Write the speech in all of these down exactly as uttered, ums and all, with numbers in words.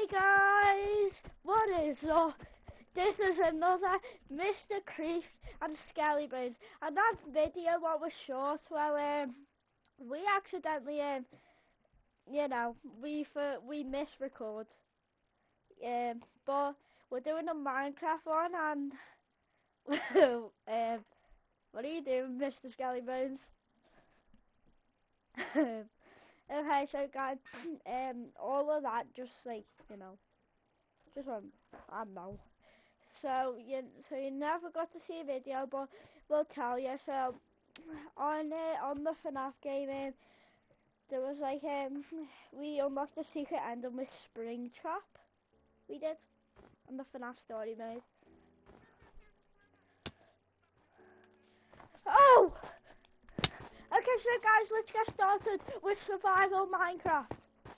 Hey guys, what is up? This is another Mister Creeps and Skellybones, and that video what was short, well, um, we accidentally, um, you know, we for we misrecord, um, but we're doing a Minecraft one, and um, what are you doing, Mister Skellybones? Okay, so guys, um, all of that, just like, you know, just um, I don't know. So you, so you never got to see a video, but we'll tell you. So on uh, on the FNAF game, um, there was like um, we unlocked the secret ending with Springtrap. We did on the FNAF story mode. Oh. Okay, so guys, let's get started with survival Minecraft.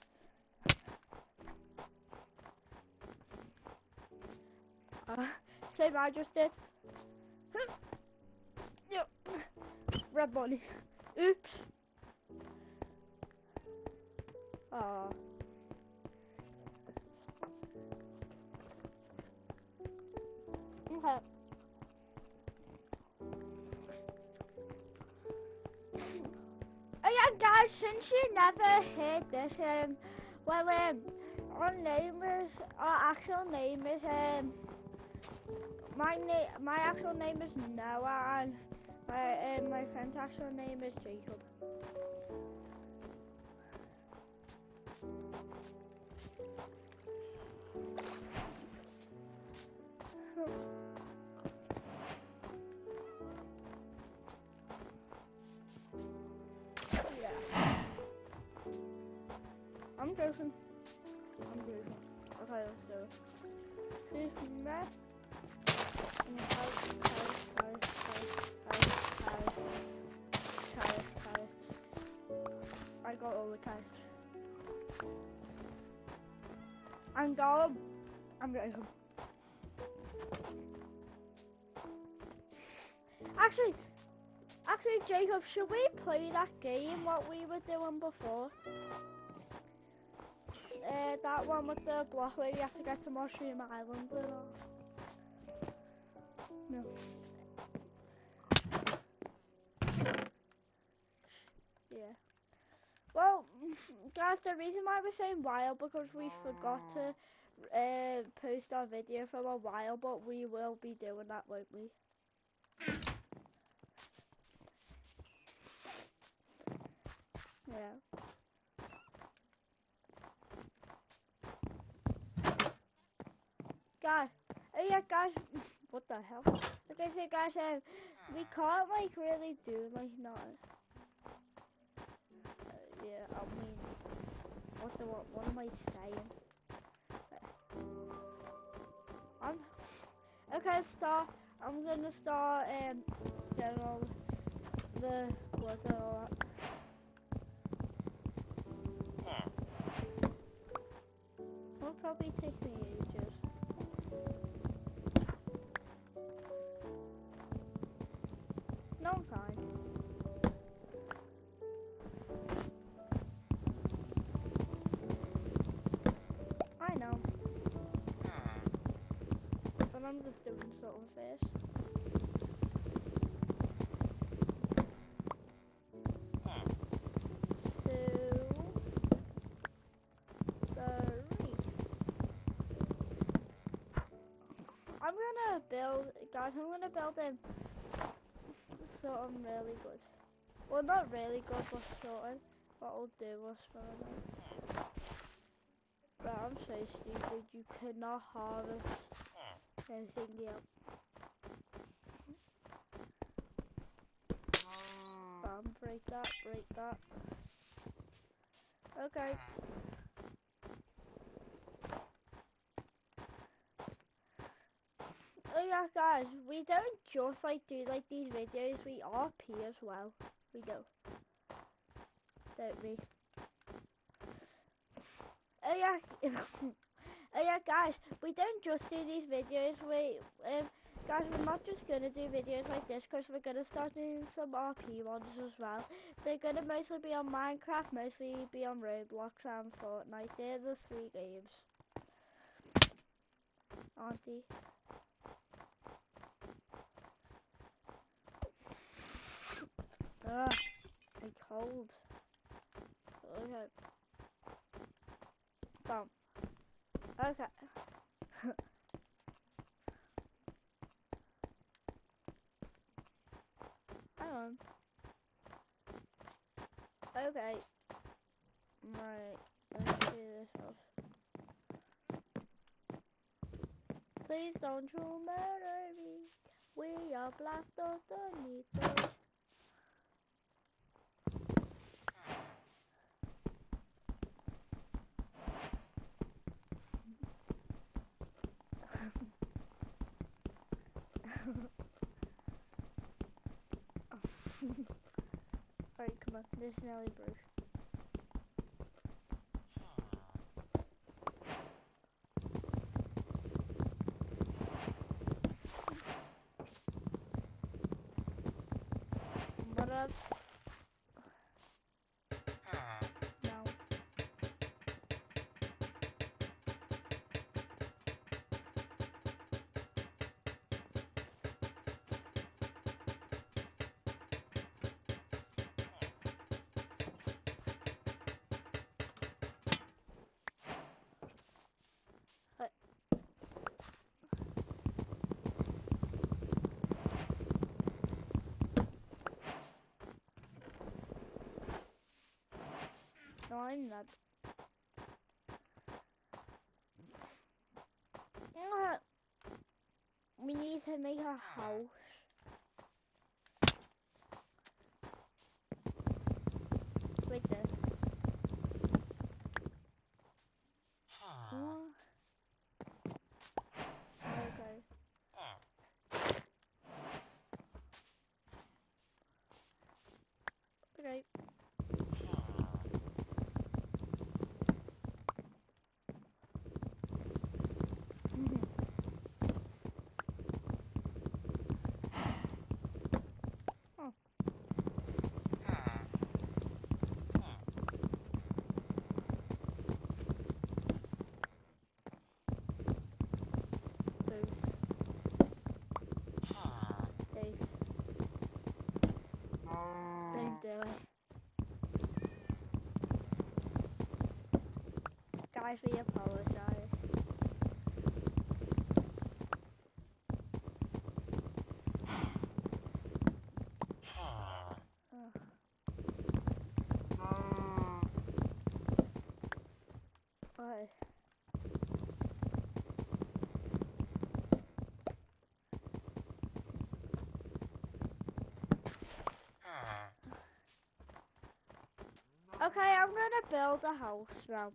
Uh, same I just did. Yep. Red bunny. Oops. Oh. Okay. Oh yeah, guys, since you never heard this, um, well, um, our name is, our actual name is, um, my name, my actual name is Noah, and my, um, my friend's actual name is Jacob. I'm joking. I'm joking. Okay, let's do it. Who's mess? I got all the kites. I'm going. I'm getting some. Actually, actually, Jacob, should we play that game what we were doing before? Uh, that one with the block where you have to get to Mushroom Island and all. No. Yeah. Well, guys, the reason why we're saying while because we forgot to uh, post our video for a while, but we will be doing that, won't we? Yeah. Guys, oh yeah, guys, what the hell? Okay, so guys, um, we can't like really do like not. Uh, yeah, I mean, what the what? What am I saying? Uh, I'm okay. Start. I'm gonna start um doing all the words and all that. It'll probably take me ages. No, I'm fine. I know. But I'm just doing something first. Two, three. I'm gonna build, guys, I'm gonna build in something really good. Well, not really good, but sort of. What I'll do was for them. But I'm so stupid, you cannot harvest anything else. Bam, break that, break that. Okay. Oh yeah, guys, we don't just like do like these videos, we R P as well. We do. Don't we? Oh yeah, oh yeah, guys, we don't just do these videos. We, um, guys, we're not just gonna do videos like this because we're gonna start doing some R P ones as well. They're gonna mostly be on Minecraft, mostly be on Roblox and Fortnite. They're the three games. Auntie. Ugh, I'm cold. Okay. Boom. Okay. Hang on. Okay. Right. Let's do this off. Please don't you murder me. We are black Dotonitos. Alright, come on. This is Nelly Bruce. What up? No. What? No, I'm not. Uh, we need to make a house. Like this. What? Okay. Okay. Oh. Thanks. Don't do it. Guys, we apologize. Ugh. What? Okay, I'm gonna build a house now.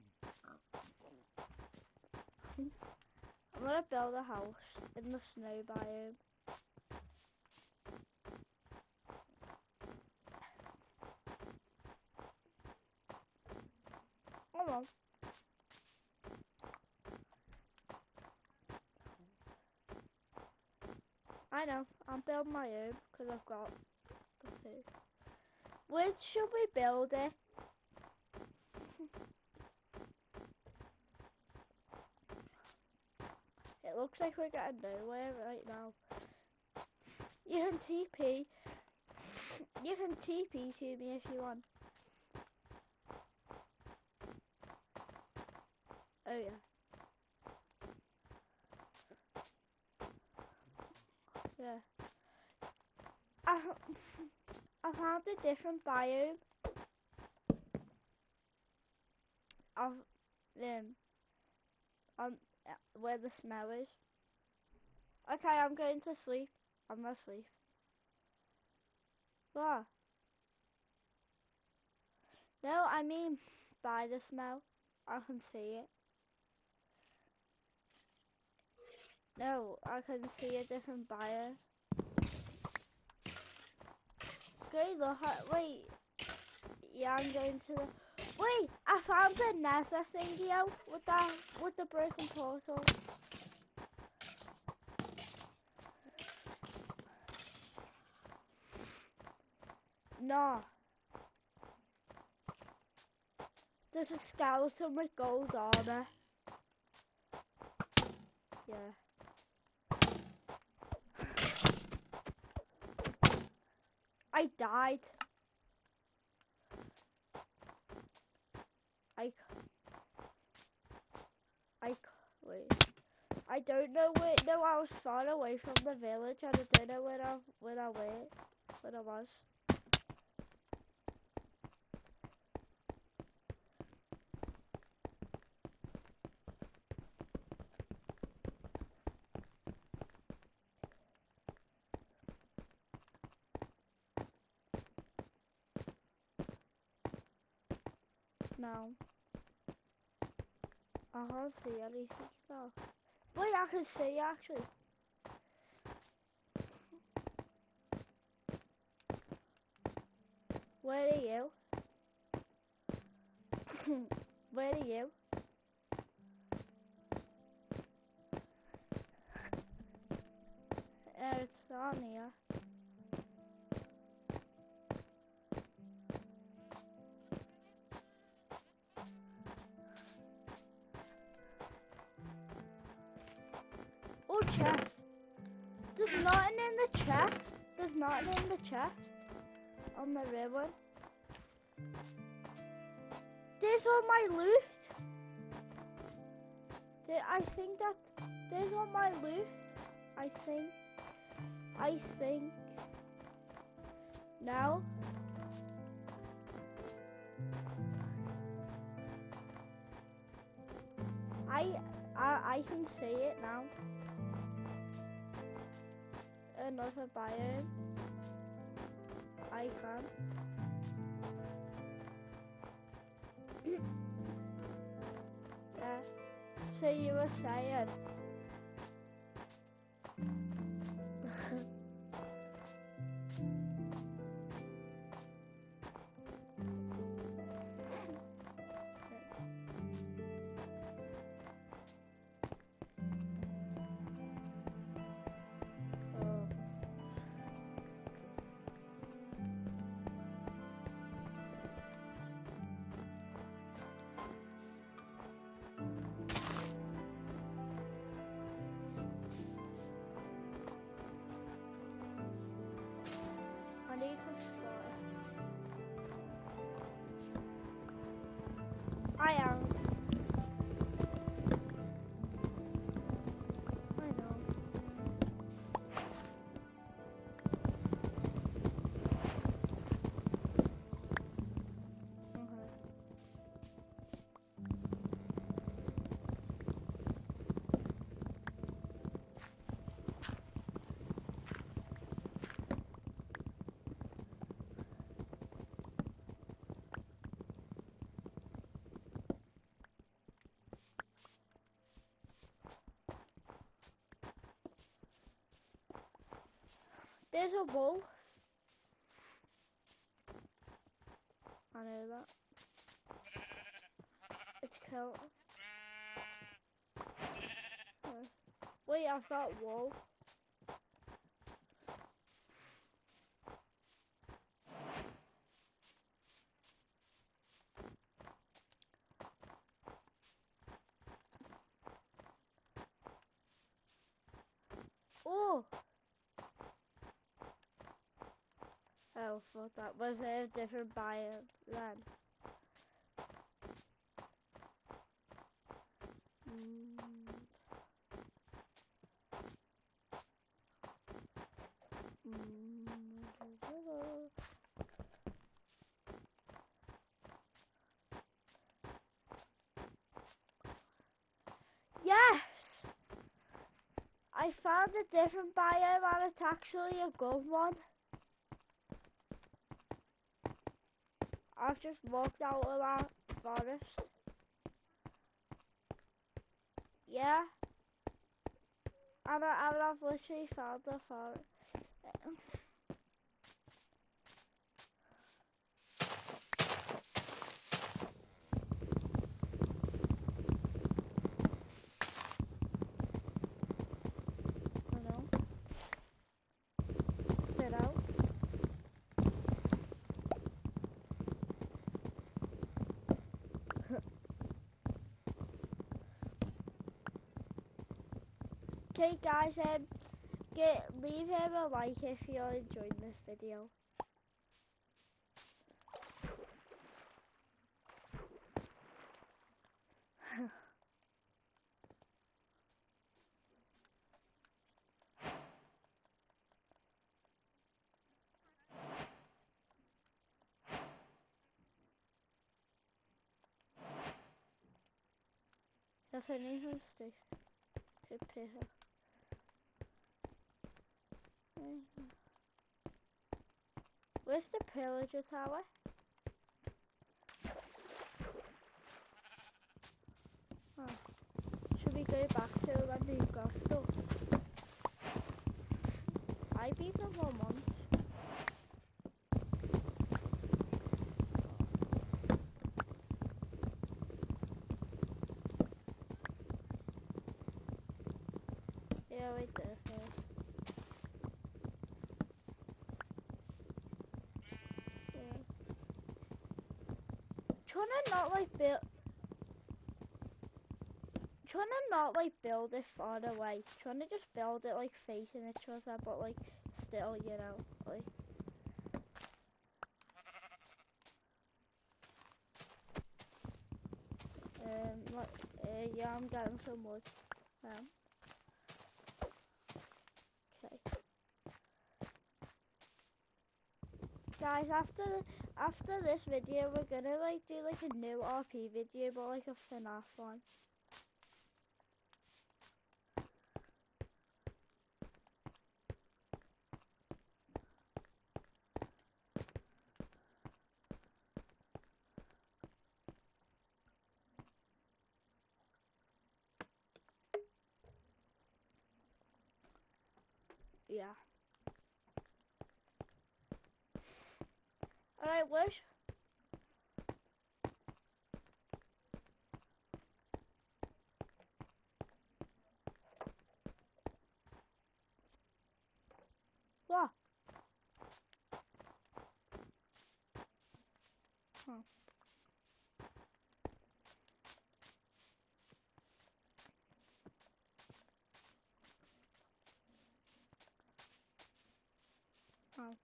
I'm gonna build a house in the snow biome. Come on. I know, I'm building my own because I've got the two. Where should we build it? It looks like we're getting nowhere right now. You can T P. You can T P to me if you want. Oh yeah. Yeah. I, I found a different biome of um, um where the snow is. Okay, I'm going to sleep. I'm asleep. What? No, I mean by the snow. I can see it. No, I can see a different biome. Go look at, wait. Yeah, I'm going to the, wait, I found the nether thingy out with that, with the broken portal. No. There's a skeleton with gold armor. Yeah. Yeah. I died. I, I, wait. I don't know where, no, I was far away from the village and I don't know where I, where I went, where I was. No. I can't see anything now. Wait, I can see actually. Where are you? Where are you? Uh, it's down here. Oh, chest. There's nothing in the chest. There's nothing in the chest. On the ribbon. There's all my loot. There, I think that there's all my loot. I think. I think. No. I, I, I can see it now. Another biome. I can. Yeah. So you were saying. I need to fly. I am. I know. Okay. There's a wolf. I know that. It's killed. Oh. Wait, I thought wolf. Oh! Oh, thought that was a different biome then. Mm. Mm. Yes! I found a different biome and it's actually a good one. I've just walked out of that forest. Yeah. And, I, and I've literally found the forest. I know. Get out. Okay, guys, um, get leave him a like if you're enjoying this video. That's a new stick. Prepare. Where's the pillager tower? Oh. Should we go back to when we've got stuff? I beat them one once. Yeah, wait there first. Yeah. Trying to not like build. Trying to not like build it far away. Trying to just build it like facing each other, but like still, you know, like. Um, like, uh, yeah, I'm getting some wood. Um. Okay. Guys, after after this video, we're gonna like do like a new R P video, but like a FNAF one. Yeah. Alright, Wish. What? Huh. Oh.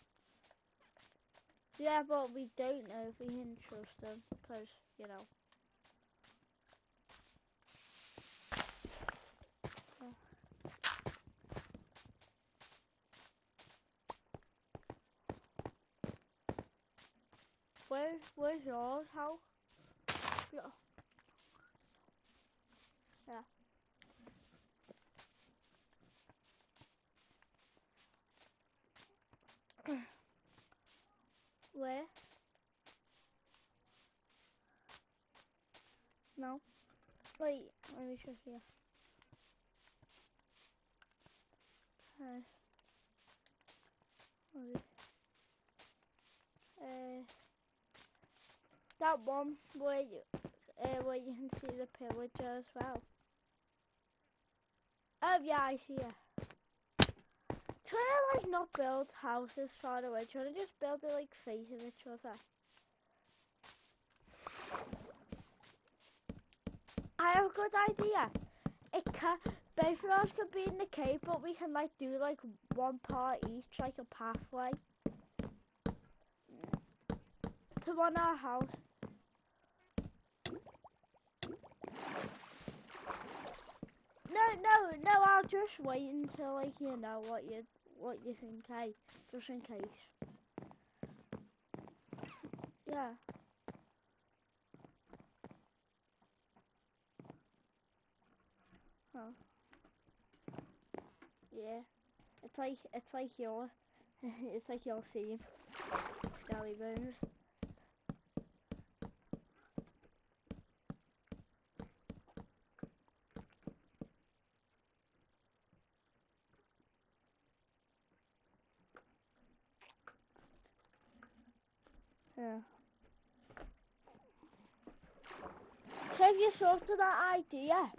Yeah, but we don't know if we can trust them, because, you know. Where, where's yours? How? Yeah. Yeah. Where? No. Wait, let me show you. Uh, wait. Uh, that one where you, uh, where you can see the pillager as well. Oh yeah, I see it. Trying to like not build houses far away, trying to just build it like facing each other. I have a good idea. It can, both of us could be in the cave, but we can like do like one part each, like a pathway to one our house. No, no, no. I'll just wait until like you know what you what you think, hey, just in case. Yeah. Huh. Yeah. It's like it's like your it's like your theme. Skelly Bones. Yeah. So have you thought of that idea?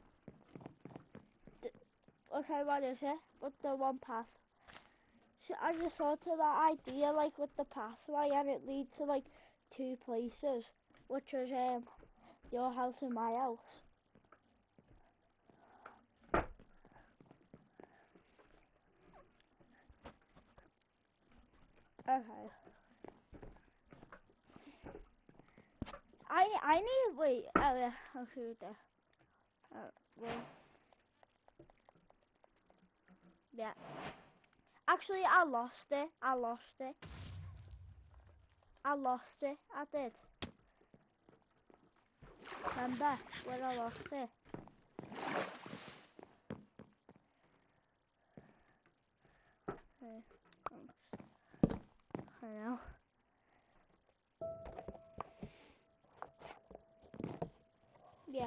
Okay, what is it? With the one path. So I just thought of that idea, like with the pathway, and it leads to like two places, which is um your house and my house. Okay. I I need wait. Oh yeah, I'll shoot there. Uh, well, yeah. Actually, I lost it. I lost it. I lost it. I did. Remember when I lost it? Okay. I know. Yeah.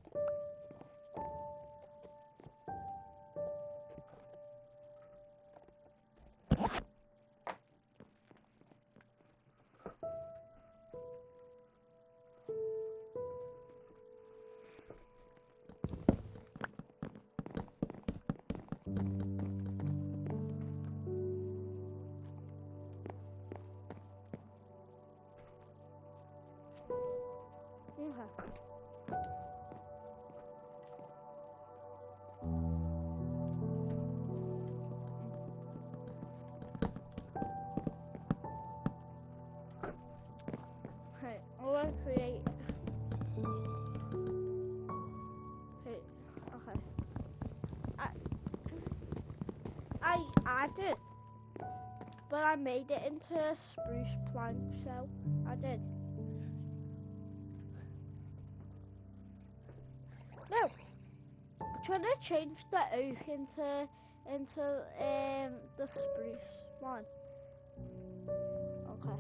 Okay. Okay. I want to create. Okay. Okay. I I I did, but I made it into a spruce plank, so I did. No. I'm trying to change the oak into into um the spruce one. Okay.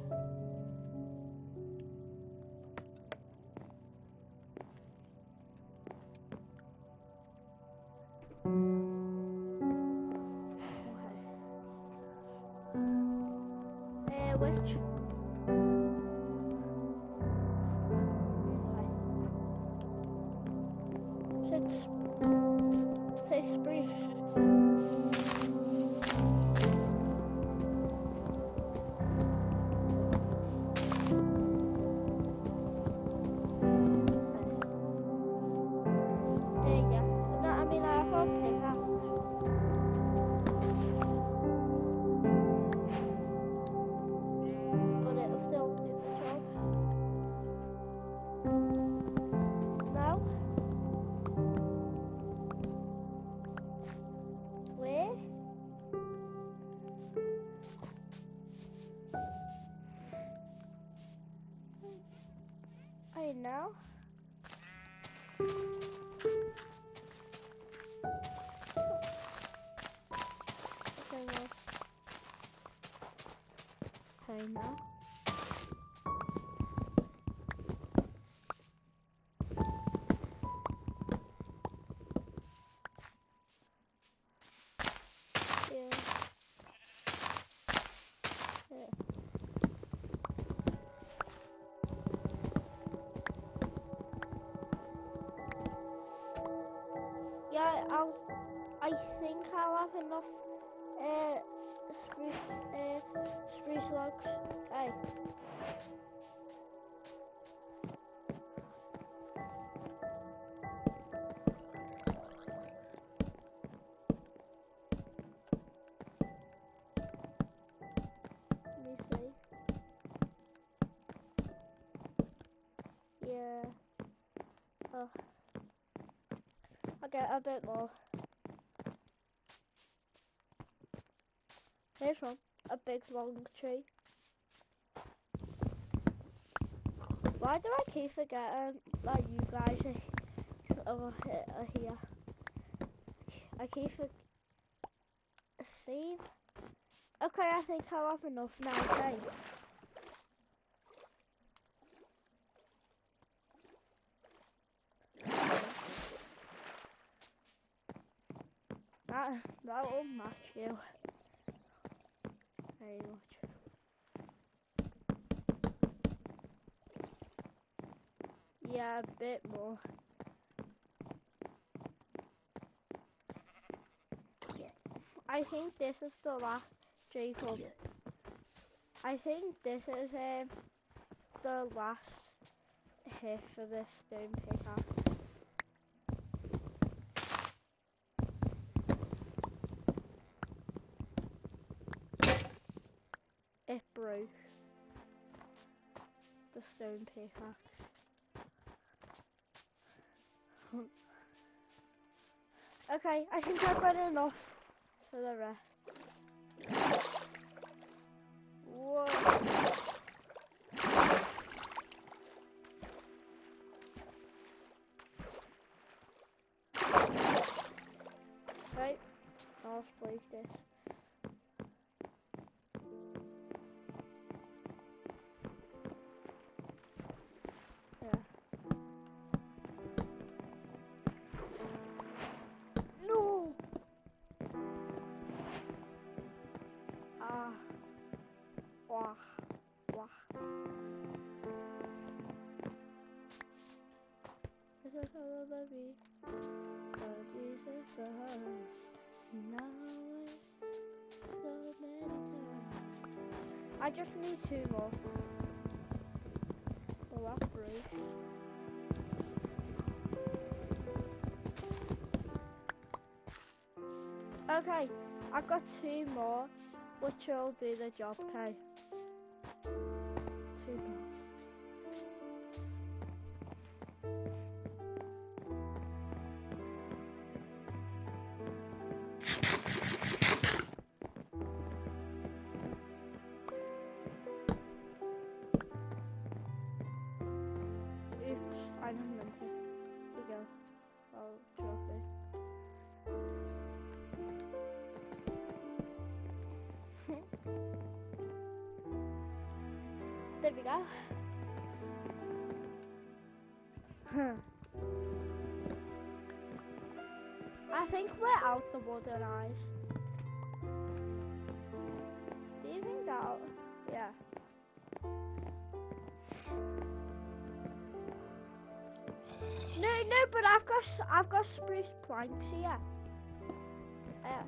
Okay. Uh, which? Okay. So it's so it's spruce. I know. I know. Yeah. Yeah. Yeah, I'll. I think I'll have enough uh, spruce, uh, spruce logs. Hey. Let me see. Yeah. Oh. I'll get a bit more. Here's one. A big long tree. Why do I keep forgetting that you guys are over here? Are here? I keep forgetting. Save. Okay, I think I'll have enough now. Okay. That that will match you very much. Yeah, a bit more. I think this is the last, Jacob. I think this is um, the last hit for this stone pickaxe. It stone pickaxe. Okay, I think I've got enough for the rest. Whoa. Right, I'll place this. Yeah. No! Ah. Wah. Wah. This is all baby. Oh Jesus, oh. Now so many times. I just need two more. Well, that's brave. Okay, I've got two more, which will do the job, okay? Two more. Oops, I didn't mean to. Here we go. I'll drop it. There we go. I think we're out the wooden eyes. Do you think that? Yeah. No, no, but I've got s- I've got spruce planks here. Yeah.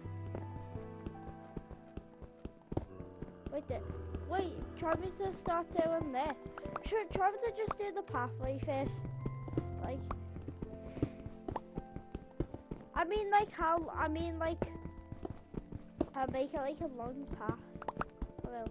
Wait, there. Wait, try me to start doing this. Should try me to just do the pathway first. Like, I mean, like how? I mean, like, I'll make it like a long path. Well.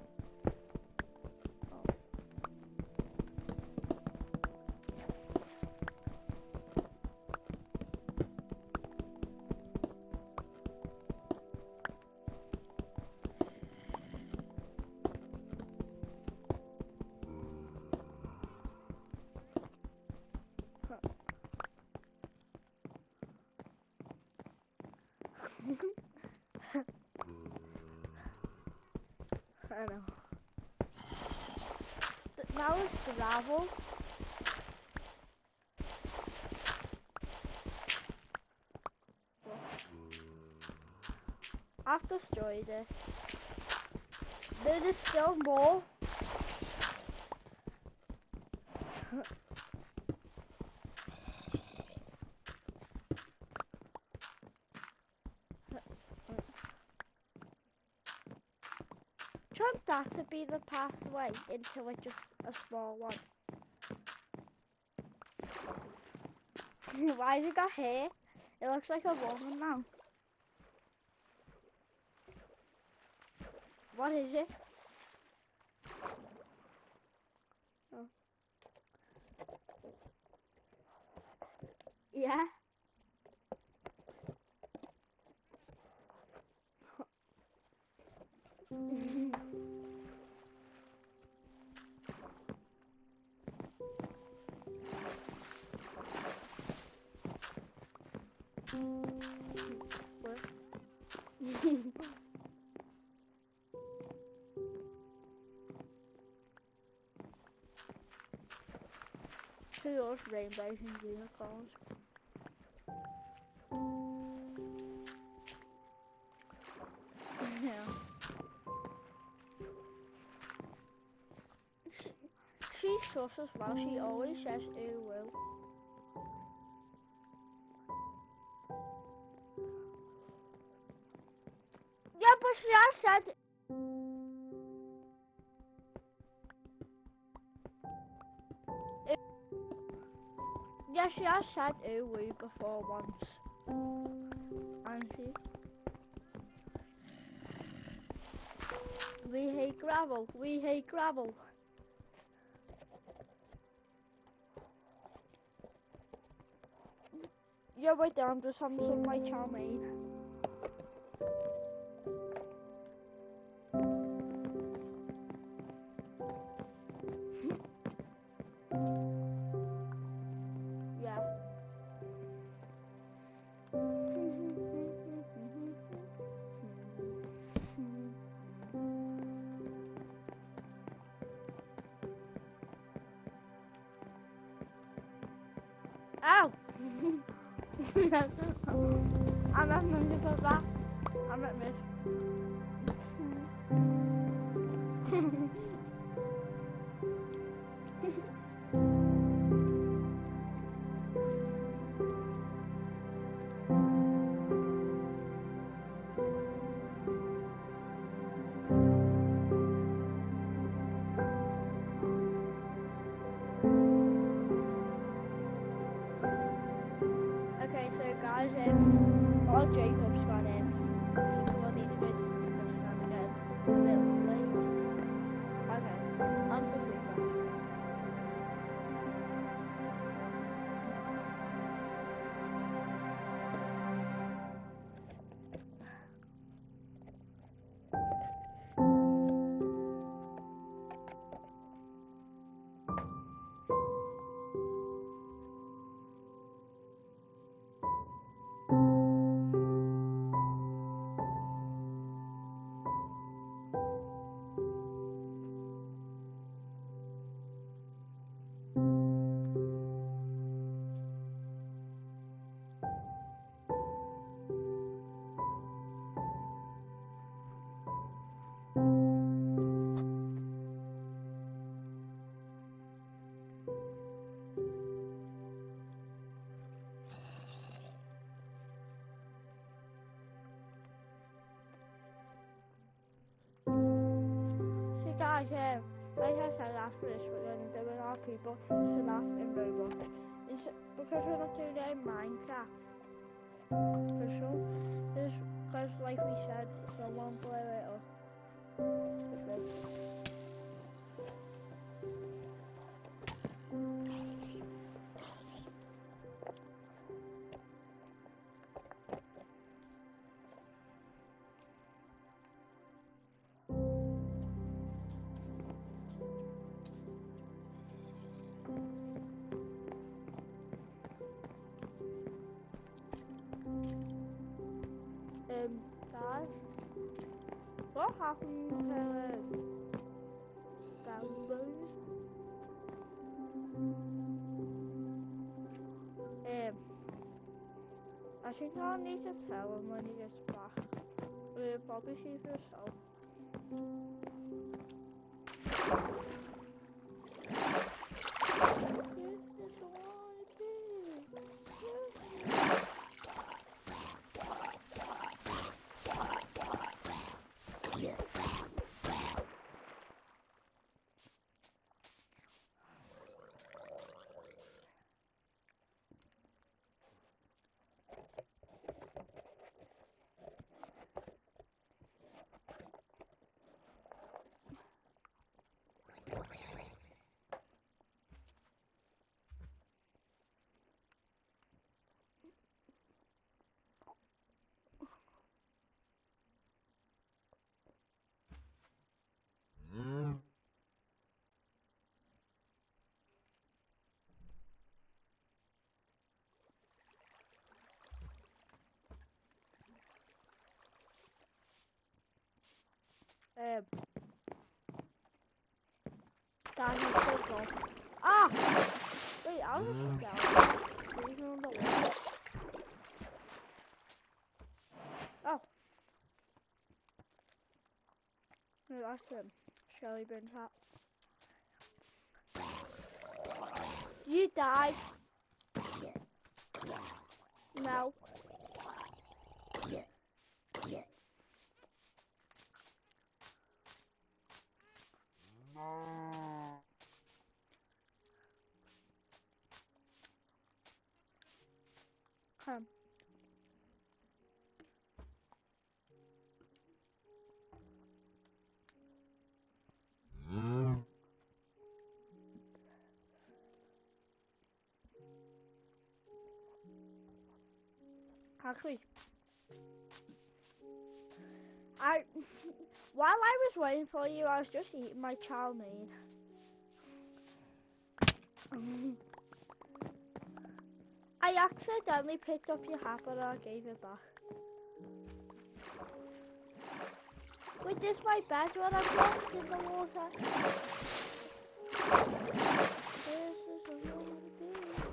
I know. Th- Now it's gravel. I've destroyed it. There is still more. Try that to be the pathway into it, just a small one. Why has it got hair? It looks like a woman now. What is it? Oh. Yeah. Who else rainbows and unicorns? Yeah. She, she's sus as well. She always says ooh woo. Yeah, but she has said. Yeah, she has said ooh woo before once. Hasn't she? We hate gravel. We hate gravel. right there, I'm just having some like chow mein. Yeah. Ow! I'm at Monday for that. I'm at Miss. Okay, so guys, um, all Jacob's got in. We'll need to miss this time again. A little late. Okay, I'm just leaving. So guys, um, like I said after this, we're going to do with our people to laugh in Roblox. It's because we're not doing it in Minecraft. For sure. This, because like we said, someone blew it up. Um, guys, what happened to um, Gambos? Um, I think I'll need to tell him when he gets back. We'll probably see for yourself. Um, Daniel, still gone. Ah! Wait, I was just down. There's no other one. Oh. No, that's him. Shelly Bin's hat. You died. No. Come. Actually, I while I was waiting for you, I was just eating my chow mein. I accidentally picked up your hat, but I gave it back. Wait, this my bed when I dropped in the water. This is what I wanna be.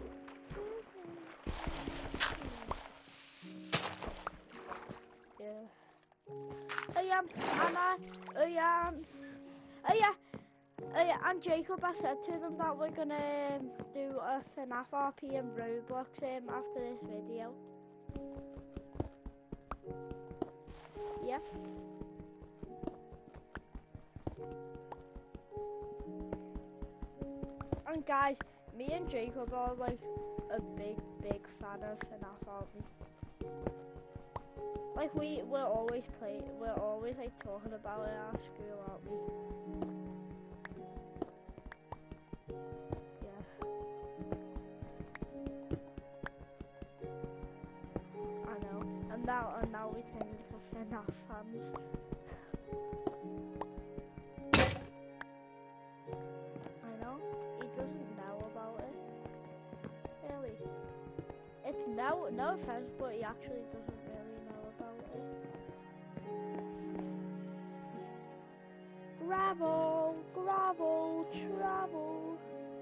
Yeah. Oh yeah, and I, oh yeah, um, oh yeah, oh yeah, and Jacob, I said to them that we're gonna um, do a FNAF R P and Roblox um, after this video. Yeah. And guys, me and Jacob are like a big, big fan of FNAF, aren't we? Like we, we're always play, we're always like talking about it at our school, aren't we? Yeah. I know. And now, and now we turn into FNAF fans. I know. He doesn't know about it. Really. It's no, no offense, but he actually doesn't really know about it. Gravel, gravel, travel.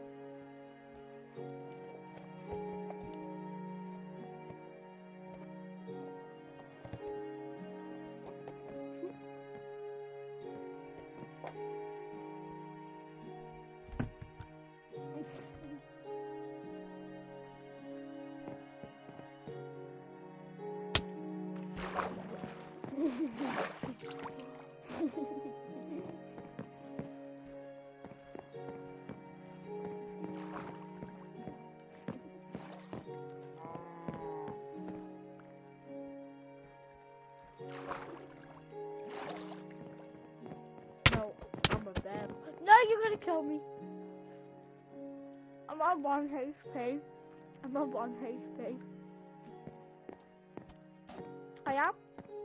No, I'm a bear. No, you're gonna kill me. I'm on one H P. I'm on one H P. I am.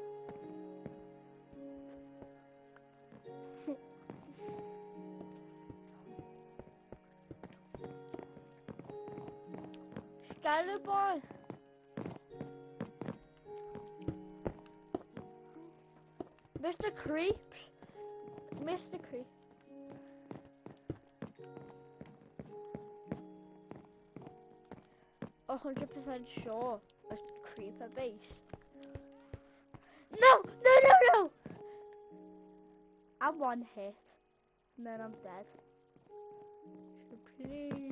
Skyler boy. Mister Creeps. Mister Creep. A hundred percent sure. A creeper base. No! No! No! No! I'm one hit, and then I'm dead. So please.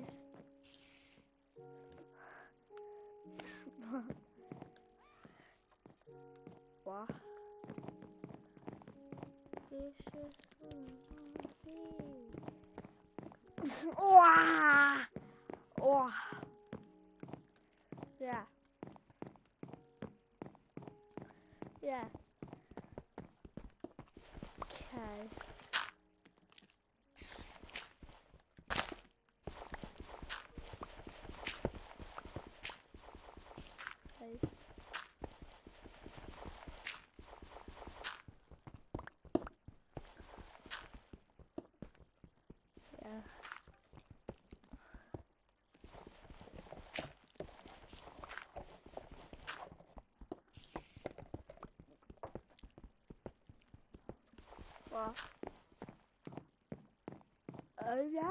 What? This is oh! Oh! Yeah. Yeah. Okay. Okay. Yeah. What? Oh yeah?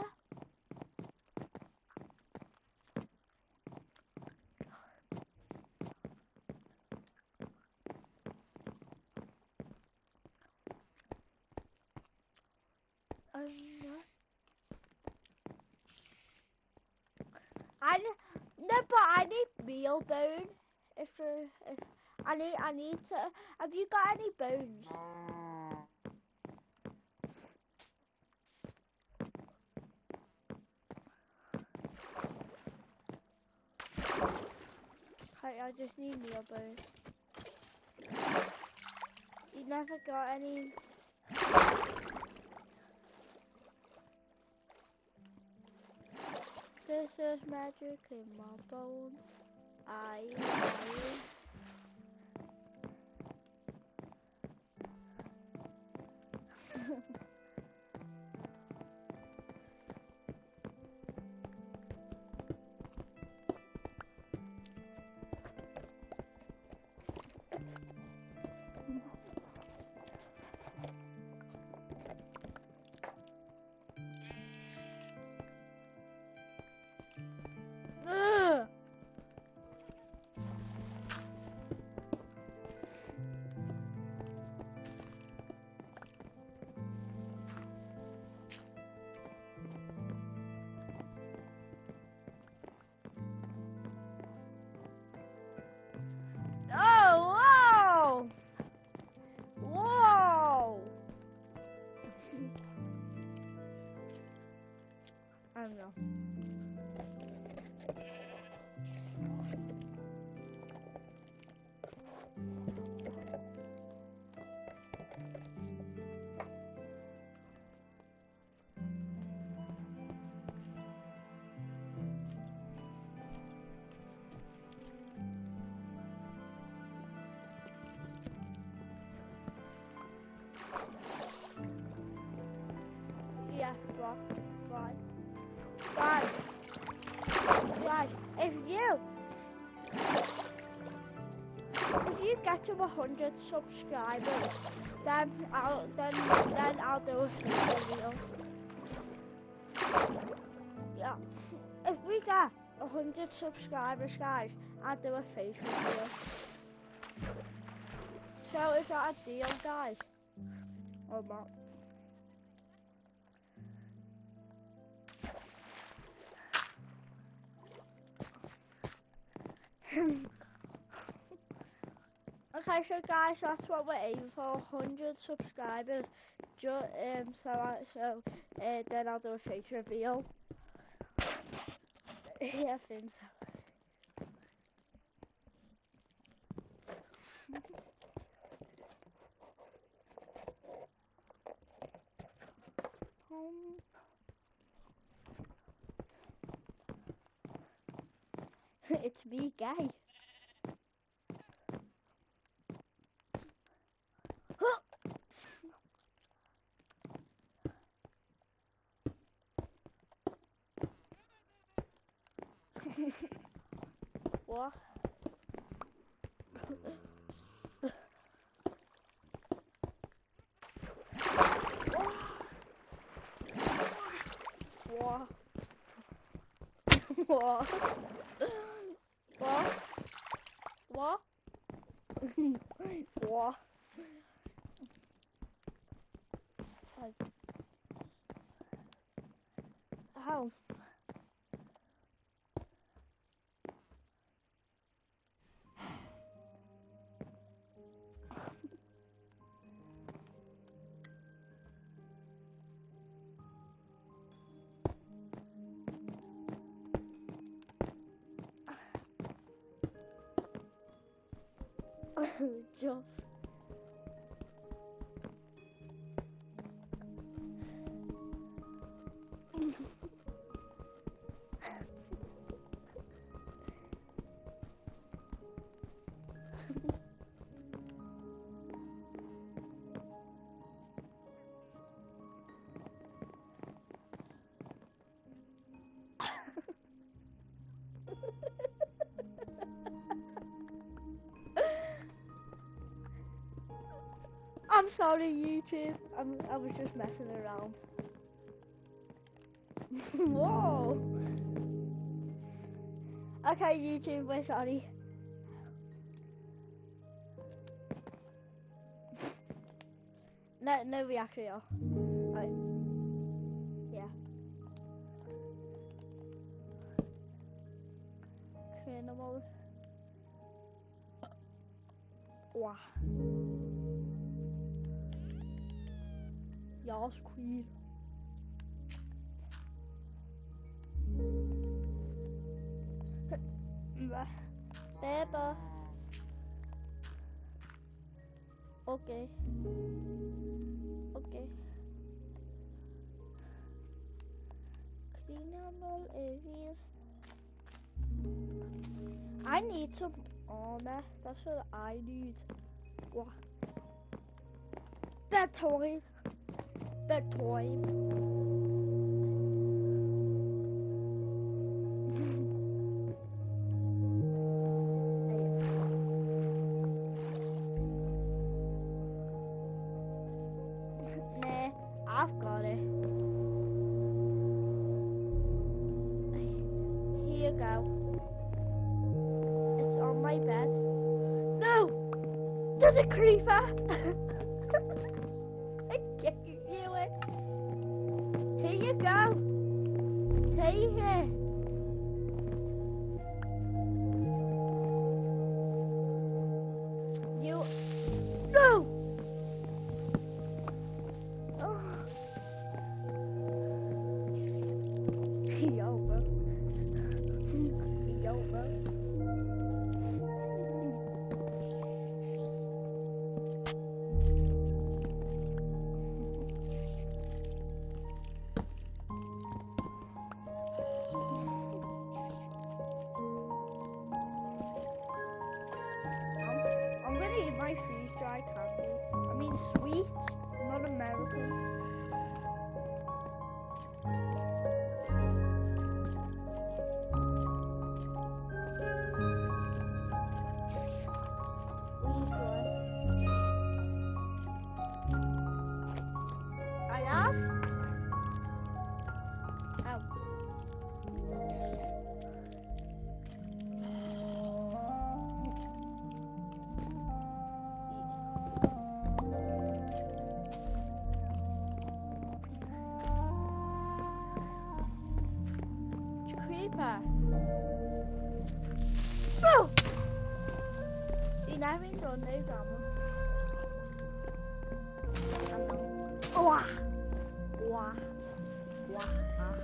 Oh yeah? I no, but I need meal bone. If, uh, if I need, I need to. Have you got any bones? Hey, I just need meal bone. You never got any. This is magic in my bone. I, I Yeah, what? Why? Guys, guys, if you, if you get to a hundred subscribers, then I'll, then, then I'll do a video. Yeah, if we get a hundred subscribers, guys, I'll do a face video. So is that a deal, guys? Or not? Okay, so guys, that's what we're aiming for, one hundred subscribers. Ju um, so I, so uh, then I'll do a face reveal. Yeah, I think so. Um, it's me, gay. What? What? What? What? What? What? How? Just. I'm sorry, YouTube. I'm, I was just messing around. Whoa. Okay, YouTube, we're sorry. No, no, we actually are. Right. Yeah. Criminal. Wow. Yes, queen. Beba. Okay. Okay. Criminal areas. I need some armor. That's what I need. What? Bedtime. Bedtime. Nah, I've got it. Here you go. It's on my bed. No! There's a creeper! I gave you it. Here you go. Take it. You. No! Oh. Yo, bro. Yo, bro. eat my freeze dry candy. I mean sweet, not American. I have. Oh. Creeper. Oh! See, now he's on no drama. Wah! Wah! Wah! Ah!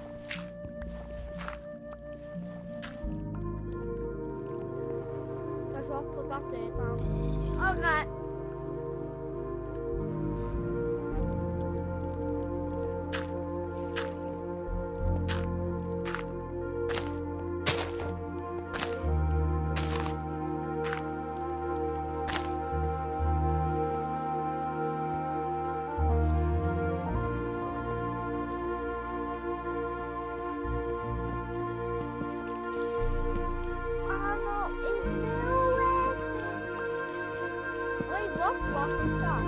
Guess what? Put that there down. Okay. What block is that?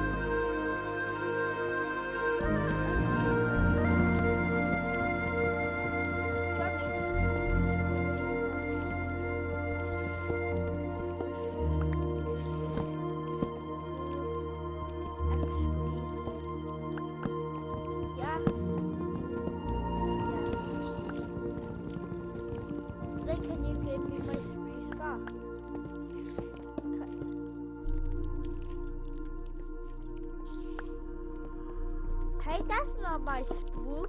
Yes. Then can you give me my spruce back? Hey, that's not my spruce.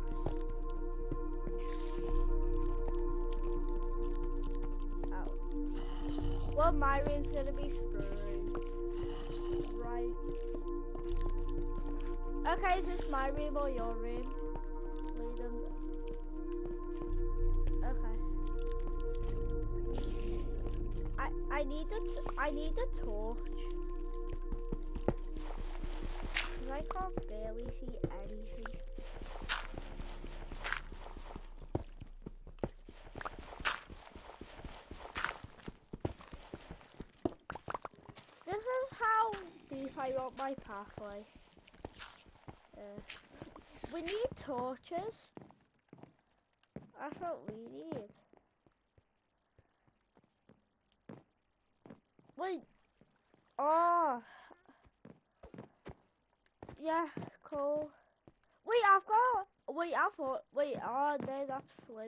Oh. Well, my room's gonna be spruce. Right. Okay, is this my room or your room? Lead them. Okay. I I need a t I need a torch. I can't barely see anything. This is how deep I want my pathway. Uh, we need torches. That's what we need. Wait. Oh. Yeah, cool. Wait, I've got. Wait, I thought. Wait, oh no, that's flint.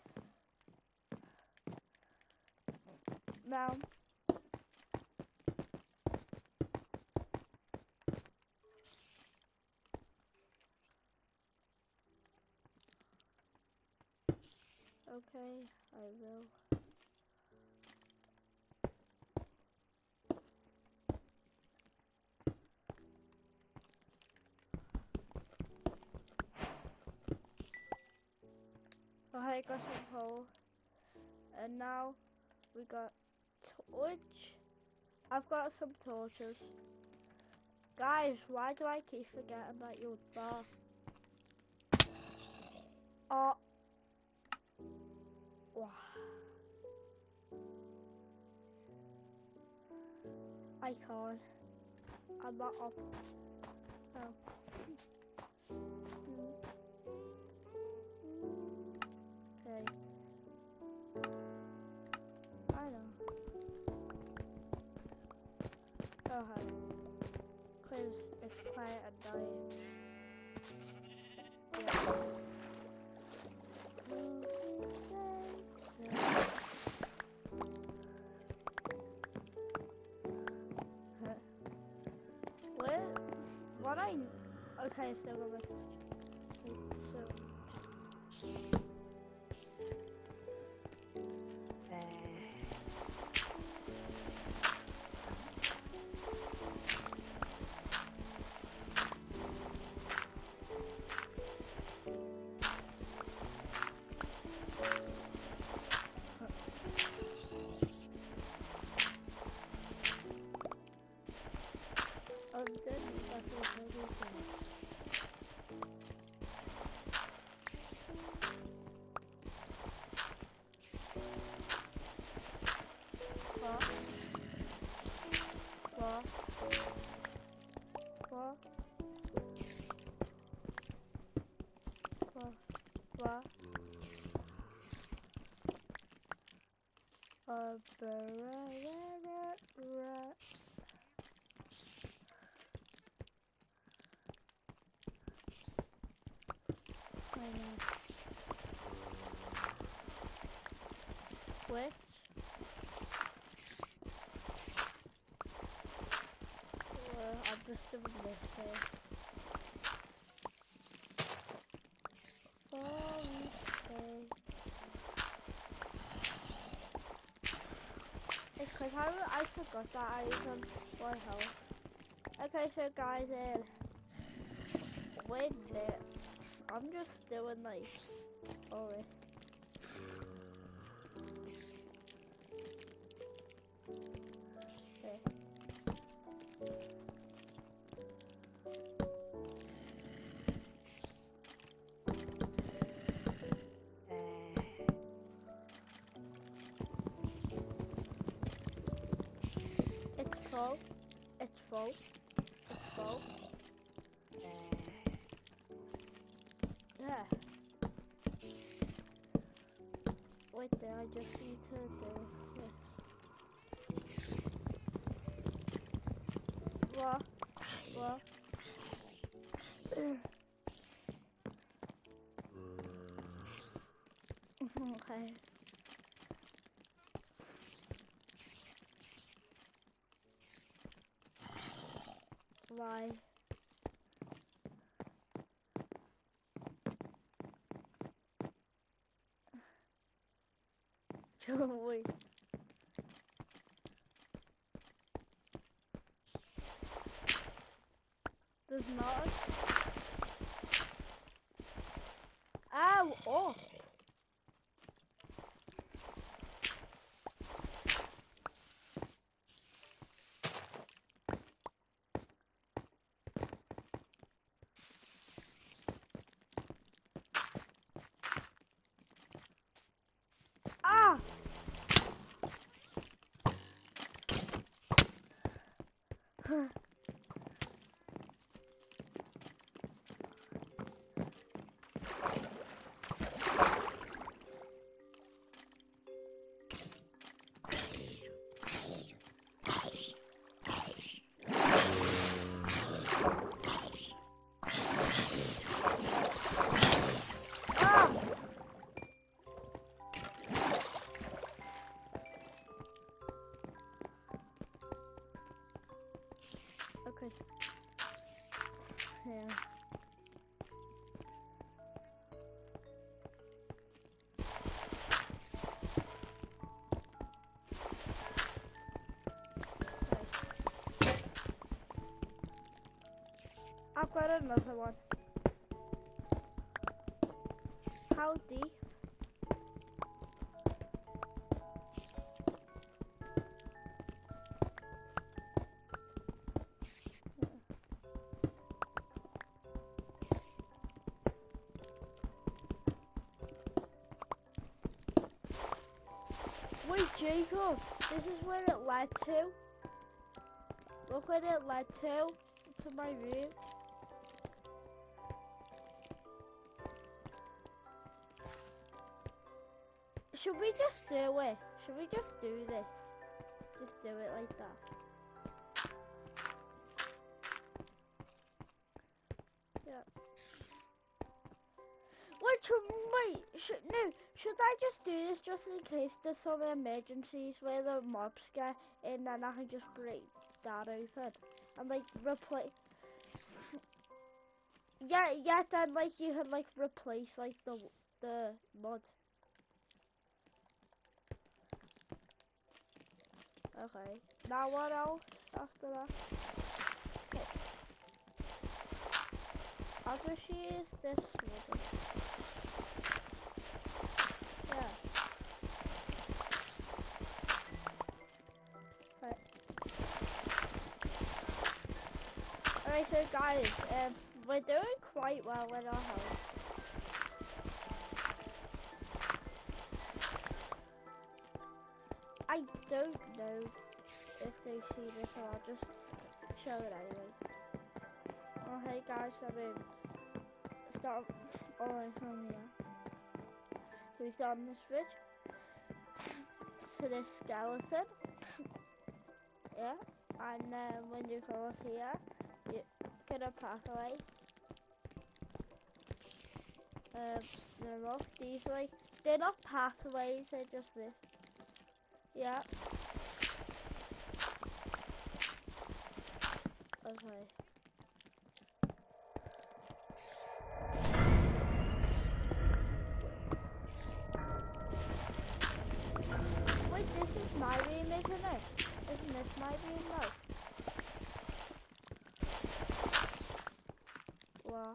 Now. Okay, I will. I got some coal, and now we got torch. I've got some torches. Guys, why do I keep forgetting that you're there? Oh. Wow. I can't. I'm not up. Oh. Okay. I know. Go ahead. Because it's quiet and dying. Yeah. Where? What I... Okay, so we're going to... So... underneath that was everything. What? What? What? What? What? Uh, I know. Which? Well, I'm just doing this here. Oh, okay. It's because I, I forgot that I was on one health. Okay, so guys, uh, wait there. I'm just doing like all this. Okay. It's full. It's full. It's full. Yeah. Wait there, I just need to do this. What? What? Okay. Why? Wait. There's not. Ow! Oh! Ah! Okay. Yeah. I've got another one. How deep? Wait, Jacob, this is where it led to. Look where it led to, to my room. Should we just do it? Should we just do this? Just do it like that. Yeah. Wait, wait, should, no, should I just do this just in case there's some emergencies where the mobs get in and I can just break that open and like replace. Yeah, yeah, then like you can like replace like the the mud. Okay. Now what else after that? Okay. I'll just use this one. Yeah. Right. Anyway, so guys, um, we're doing quite well with our health. I don't know if they see this, or I'll just show it anyway. Oh hey guys, so we start all the way from here. So we start on this ridge to this skeleton. Yeah, and then when you go here, you get a pathway. Um, they're off these way. They're not pathways, they're just this. Yeah. Okay. Wait, this is my beam, isn't it? Isn't this my beam though? Wow.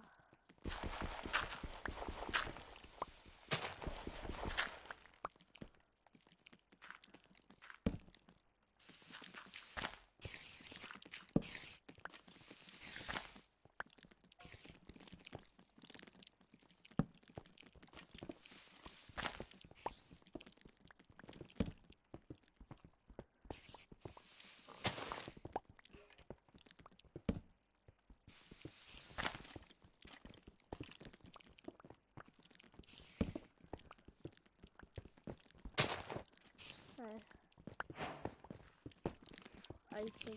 I think.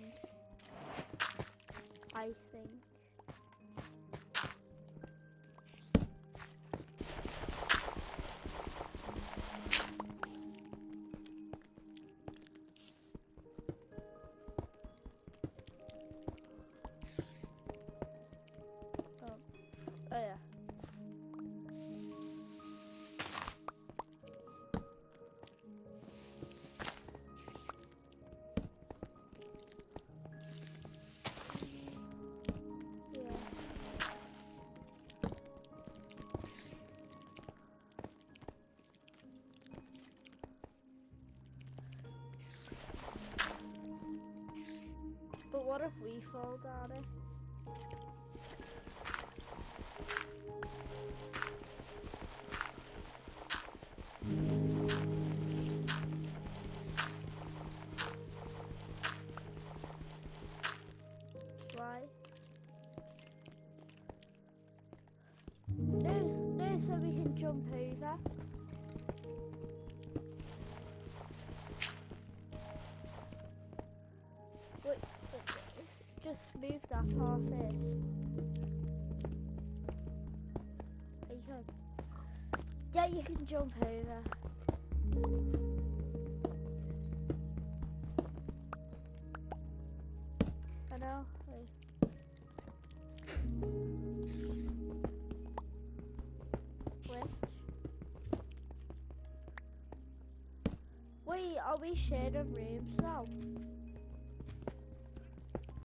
I think. Oh, oh yeah. But what if we fall down it? Why? There's, there's so we can jump over. Wait, wait, just move that part first. You can. Yeah, you can jump over. I know. Wait. Which? Wait, are we sharing rooms now?